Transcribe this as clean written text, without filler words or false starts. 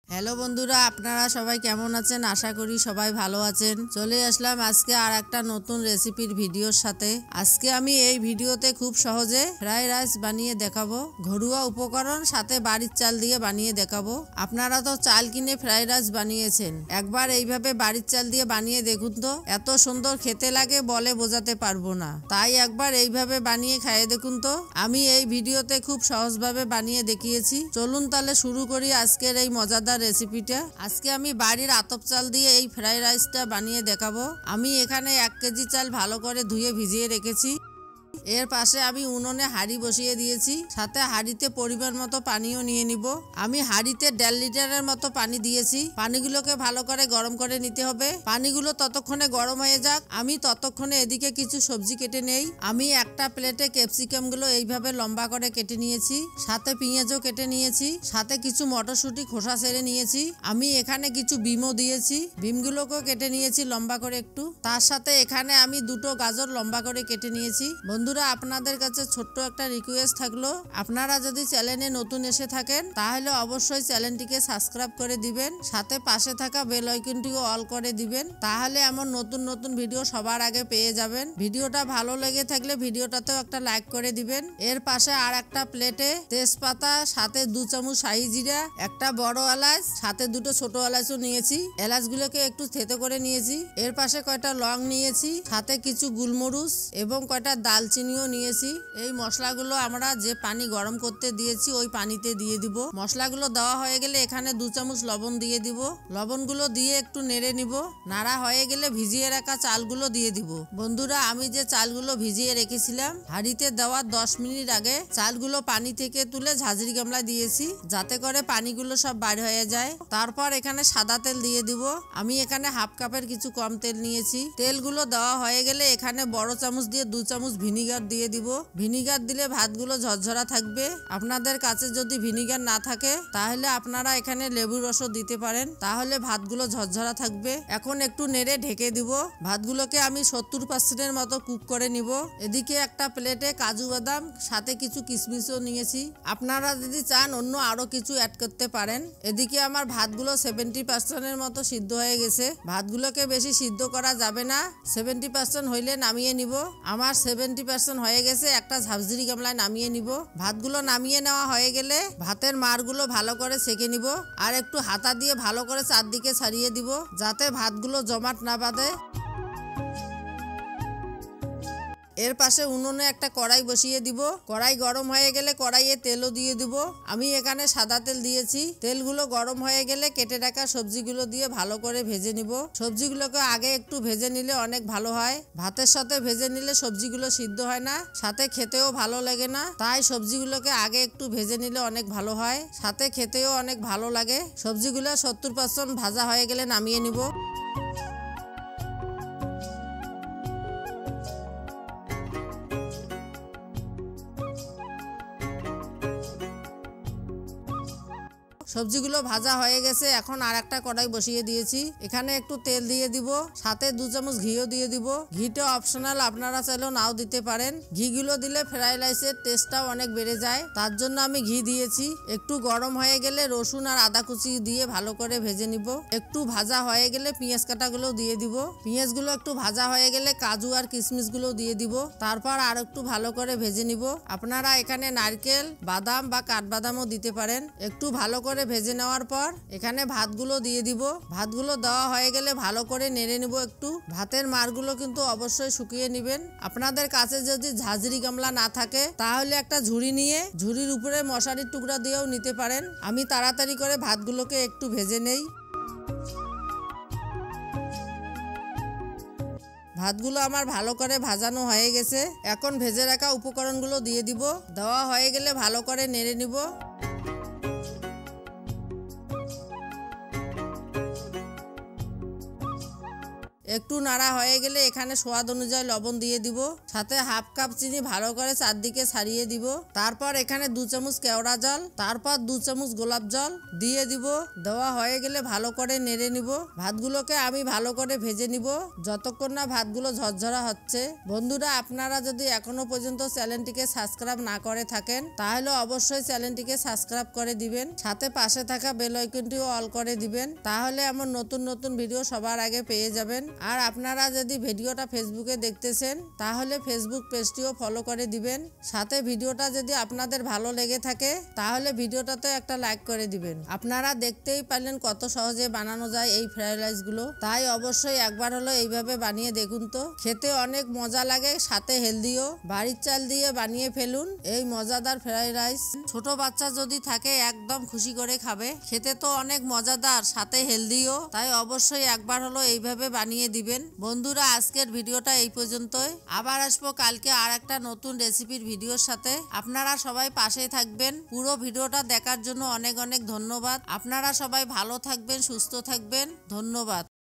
Hello বন্ধুরা, আপনারা সবাই কেমন আছেন? আশা করি সবাই ভালো আছেন। চলে আসলাম আজকে আর একটা নতুন রেসিপির ভিডিওর সাথে। আজকে আমি এই ভিডিওতে খুব সহজে ফ্রাইড রাইস বানিয়ে দেখাবো। ঘরোয়া উপকরণ সাথে বাড়ির চাল দিয়ে বানিয়ে দেখাবো। আপনারা তো চাল কিনে ফ্রাইড রাইস বানিয়েছেন, একবার এইভাবে বাড়ির চাল দিয়ে বানিয়ে দেখুন তো, এত সুন্দর খেতে লাগে বলে বোঝাতে পারবো না। তাই একবার এইভাবে বানিয়ে খাইয়ে দেখুন তো। আমি এই ভিডিওতে খুব সহজভাবে বানিয়ে দেখিয়েছি। চলুন তাহলে শুরু করি আজকের এই মজাদার রেসিপিটা। আজকে আমি বাড়ির আতপ চাল দিয়ে এই ফ্রাইড রাইসটা বানিয়ে দেখাবো। আমি এখানে 1 কেজি চাল ভালো করে ধুয়ে ভিজিয়ে রেখেছি। এর পাশে আমি উনুনে হাঁড়ি বসিয়ে দিয়েছি, সাথে হাঁড়িতে পরিমাণ মতো পানিও নিয়ে নিব। আমি হাঁড়িতে 1.5 লিটারের মতো পানি দিয়েছি। পানিগুলোকে ভালো করে গরম করে নিতে হবে। পানিগুলো ততক্ষণে গরম হয়ে যাক, আমি ততক্ষণে এদিকে কিছু সবজি কেটে নেই। আমি একটা প্লেটে ক্যাপসিকামগুলো এইভাবে লম্বা করে কেটে নিয়েছি, সাথে পেঁয়াজও কেটে নিয়েছি, সাথে কিছু মটরশুঁটি খোসা ছেড়ে নিয়েছি। আমি এখানে কিছু বিমও দিয়েছি, বিমগুলোকেও কেটে নিয়েছি লম্বা করে একটু। তার সাথে এখানে আমি 2টো গাজর লম্বা করে কেটে নিয়েছি। বন্ধুরা, আপনাদের কাছে ছোট্ট একটা রিকোয়েস্ট থাকলো, আপনারা যদি চ্যানেলে নতুন এসে থাকেন তাহলে অবশ্যই চ্যানেলটিকে সাবস্ক্রাইব করে দিবেন, সাথে পাশে থাকা বেল আইকনটিও অল করে দিবেন। তাহলে এমন নতুন নতুন ভিডিও সবার আগে পেয়ে যাবেন। ভিডিওটা ভালো লেগে থাকলে ভিডিওটাতেও একটা লাইক করে দিবেন। এর পাশে আর একটা প্লেটে তেজপাতা, সাথে 2 চামচ শাহি জিরা, একটা বড় এলাচ, সাথে 2টো ছোট এলাচও নিয়েছি। এলাচগুলোকে একটু থেতো করে নিয়েছি। এর পাশে কয়টা লং নিয়েছি, সাথে কিছু গোলমরিচ এবং কয়টা দালচিনিও নিয়েছি। এই মশলাগুলো আমরা যে পানি গরম করতে দিয়েছি ওই পানিতে দিয়ে দিব। মশলাগুলো দেওয়া হয়ে গেলে এখানে 2 চামচ লবণ দিয়ে দিব। লবণগুলো দিয়ে একটু নেড়ে নিব। নাড়া হয়ে গেলে ভিজিয়ে রাখা চালগুলো দিয়ে দিব। বন্ধুরা, আমি যে চালগুলো ভিজিয়ে রেখেছিলাম হাঁড়িতে দেওয়ার 10 মিনিট আগে চালগুলো পানি থেকে তুলে ঝাঁঝরি গামলা দিয়েছি, যাতে করে পানিগুলো সব বার হয়ে যায়। তারপর এখানে সাদা তেল দিয়ে দিব। আমি এখানে হাফ কাপের কিছু কম তেল নিয়েছি। তেলগুলো দেওয়া হয়ে গেলে এখানে বড় চামচ দিয়ে 2 চামচ ভিনিগার দিয়ে দিব। ভিনিগার দিলে ভাতগুলো ঝরঝরা থাকবে। আপনাদের কাছে যদি ভিনিগার না থাকে তাহলে আপনারা এখানে লেবুর রসও দিতে পারেন, তাহলে ভাতগুলো ঝরঝরা থাকবে। এখন একটু নেড়ে ঢেকে দিব। ভাতগুলোকে আমি 70% মতো কুক করে নিব। এদিকে একটা প্লেটে কাজু বাদাম, সাথে কিছু কিশমিশও নিয়েছি। আপনারা যদি চান অন্য আরো কিছু অ্যাড করতে পারেন। এদিকে আমার ভাতগুলো 70% মতো সিদ্ধ হয়ে গেছে। ভাতগুলোকে বেশি সিদ্ধ করা যাবে না, 70% হইলে নামিয়ে নিব। আমার 70% হয়ে গেছে, একটা ঝাঁঝরি গামলায় নামিয়ে নিব। ভাতগুলো নামিয়ে নেওয়া হয়ে গেলে ভাতের মারগুলো ভালো করে সেঁকে নিব, আর একটু হাতা দিয়ে ভালো করে চারদিকে ছাড়িয়ে দিব, যাতে ভাতগুলো জমাট না বাঁধে। এর পাশে উনুনে একটা কড়াই বসিয়ে দিব। কড়াই গরম হয়ে গেলে কড়াইয়ে তেলও দিয়ে দিব। আমি এখানে সাদা তেল দিয়েছি। তেলগুলো গরম হয়ে গেলে কেটে রাখা সবজিগুলো দিয়ে ভালো করে ভেজে নিব। সবজিগুলোকে আগে একটু ভেজে নিলে অনেক ভালো হয়। ভাতের সাথে ভেজে নিলে সবজিগুলো সিদ্ধ হয় না, সাথে খেতেও ভালো লাগে না। তাই সবজিগুলোকে আগে একটু ভেজে নিলে অনেক ভালো হয়, সাথে খেতেও অনেক ভালো লাগে। সবজিগুলো 70% ভাজা হয়ে গেলে নামিয়ে নিব। সবজিগুলো ভাজা হয়ে গেছে। এখন আর একটা কড়াই বসিয়ে দিয়েছি। এখানে একটু তেল দিয়ে দিব, সাথে 2 চামচ ঘিও দিয়ে দিব। ঘিটা অপশনাল, আপনারা চাইলেও নাও দিতে পারেন। ঘিগুলো দিলে ফ্রাইড রাইসের টেস্টটাও অনেক বেড়ে যায়, তার জন্য আমি ঘি দিয়েছি। একটু গরম হয়ে গেলে রসুন আর আদা কুচি দিয়ে ভালো করে ভেজে নিব। একটু ভাজা হয়ে গেলে পেঁয়াজ কাটাগুলো দিয়ে দিব। পেঁয়াজগুলো একটু ভাজা হয়ে গেলে কাজু আর কিশমিশগুলো দিয়ে দিব। তারপর আর একটু ভালো করে ভেজে নিব। আপনারা এখানে নারকেল, বাদাম বা কাঠবাদামও দিতে পারেন। একটু ভালো করে ভেজে নেওয়ার পর এখানে ভাতগুলো দিয়ে দিব। ভাতগুলো দেওয়া হয়ে গেলে ভালো করে নেড়ে নিব একটু। ভাতের মারগুলো কিন্তু অবশ্যই শুকিয়ে নেবেন। আপনাদের কাছে যদি ঝাঁঝরি গামলা না থাকে তাহলে একটা ঝুড়ি নিয়ে ঝুড়ির উপরে মশারির টুকরা দিয়েও নিতে পারেন। আমি তাড়াতাড়ি করে ভাতগুলোকে একটু ভেজে নেই। ভাতগুলো আমার ভালো করে ভাজানো হয়ে গেছে। এখন ভেজে রাখা উপকরণগুলো দিয়ে দিব। দেওয়া হয়ে গেলে ভালো করে নেড়ে নিব। একটু নাড়া হয়ে গেলে এখানে স্বাদ অনুযায়ী লবণ দিয়ে দিব, সাথে হাফ কাপ চিনি ভালো করে চারদিকে ছাড়িয়ে দিব। তারপর এখানে 2 চামচ কেওড়া জল, তারপর 2 চামচ গোলাপ জল দিয়ে দিব। দেওয়া হয়ে গেলে ভালো করে নেড়ে নিব। ভাতগুলোকে আমি ভালো করে ভেজে নিব যতক্ষণ না ভাতগুলো ঝরঝরা হচ্ছে। বন্ধুরা, আপনারা যদি এখনো পর্যন্ত চ্যানেলটিকে সাবস্ক্রাইব না করে থাকেন তাহলে অবশ্যই চ্যানেলটিকে সাবস্ক্রাইব করে দিবেন, সাথে পাশে থাকা বেল আইকনটিও অল করে দিবেন, তাহলে আমার নতুন নতুন ভিডিও সবার আগে পেয়ে যাবেন। আর আপনারা যদি ভিডিওটা ফেসবুকে দেখতেছেন তাহলে ফেসবুক পেজটিও ফলো করে দিবেন, সাথে ভিডিওটা যদি আপনাদের ভালো লেগে থাকে তাহলে ভিডিওটাতে একটা লাইক করে দিবেন। আপনারা দেখতেই পারলেন কত সহজে বানানো যায় এই ফ্রাইড রাইসগুলো, তাই অবশ্যই একবার হলো এইভাবে বানিয়ে দেখুন তো, খেতে অনেক মজা লাগে, সাথে হেলদিও। বাড়ির চাল দিয়ে বানিয়ে ফেলুন এই মজাদার ফ্রাইড রাইস। ছোট বাচ্চা যদি থাকে একদম খুশি করে খাবে, খেতে তো অনেক মজাদার, সাথে হেলদিও, তাই অবশ্যই একবার হলো এইভাবে বানিয়ে দিবেন। বন্ধুরা, আজকের ভিডিওটা এই পর্যন্তই। আবার আসবো কালকে আর একটা নতুন রেসিপির ভিডিওর সাথে। আপনারা সবাই পাশেই থাকবেন। পুরো ভিডিওটা দেখার জন্য অনেক অনেক ধন্যবাদ। আপনারা সবাই ভালো থাকবেন, সুস্থ থাকবেন। ধন্যবাদ।